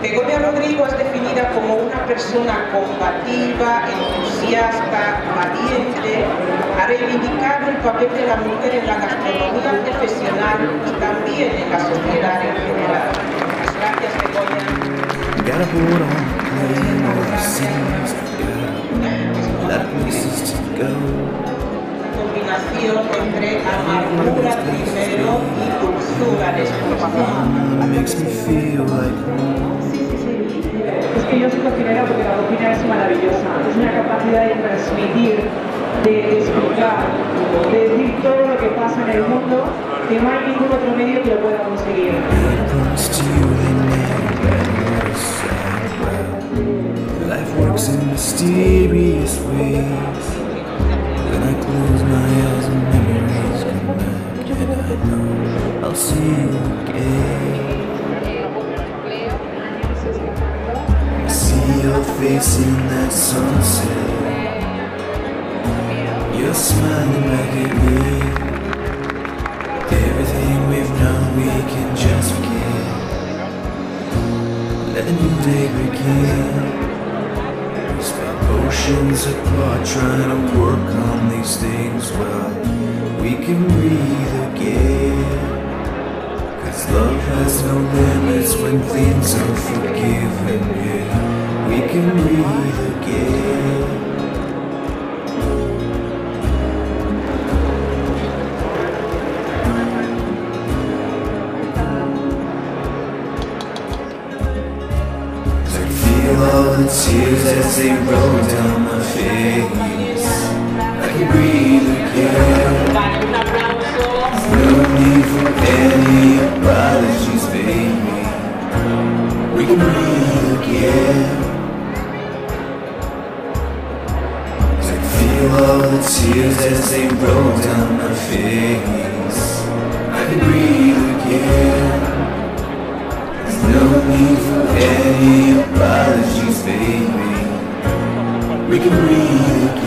Begoña Rodrigo es definida como una persona combativa, entusiasta, valiente. Ha reivindicado el papel de la mujer en la gastronomía profesional y también en la sociedad en general. Muchas gracias, Begoña. Combinación entre amargura primero y dulzura después. Es que yo soy cocinera porque la cocina es maravillosa, es una capacidad de transmitir, de explicar, de decir todo lo que pasa en el mundo, que no hay ningún otro medio que lo pueda conseguir. Life works in mysterious ways. When I close my eyes and memories come back, and I know I'll see you again. I see your face in that sunset. You're smiling back at me. Everything we've known we can just forget. Let a new day begin. We spent oceans apart trying to work on these things. Well, we can breathe again. 'Cause love has no limits when things are forgiven. Yeah, we can breathe again. All the tears as they roll down my face, I can breathe again. No need for any apologies, baby. We can breathe again. 'Cause I feel all the tears as they roll down my face. I can breathe again. No need for any apologies, baby. We can breathe again.